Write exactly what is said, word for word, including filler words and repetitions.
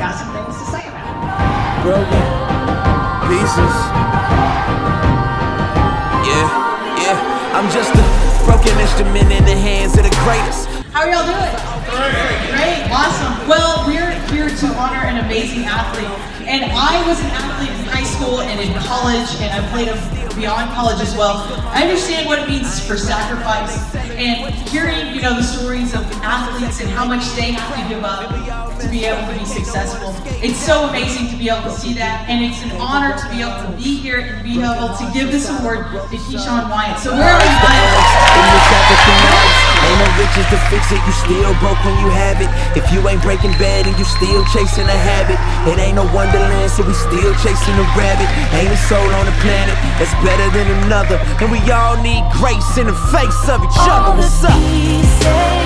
got some things to say about it. Broken pieces. Yeah, yeah. I'm just a broken instrument in the hands of the greatest. How are y'all doing? Great. Great, awesome. Well, we're here to honor an amazing athlete. And I was an athlete in high school and in college, and I played a beyond college as well. I understand what it means for sacrifice, and hearing, you know, the stories of athletes and how much they have to give up to be able to be successful. It's so amazing to be able to see that, and it's an honor to be able to be here and be able to give this award to Keshawn Wyatt. So where are we, Wyatt? Ain't no riches to fix it, you still broke when you have it. If you ain't breaking bad and you still chasing a habit, it ain't no wonderland, so we still chasing a rabbit. Ain't a soul on the planet that's better than another, and we all need grace in the face of each other. What's up?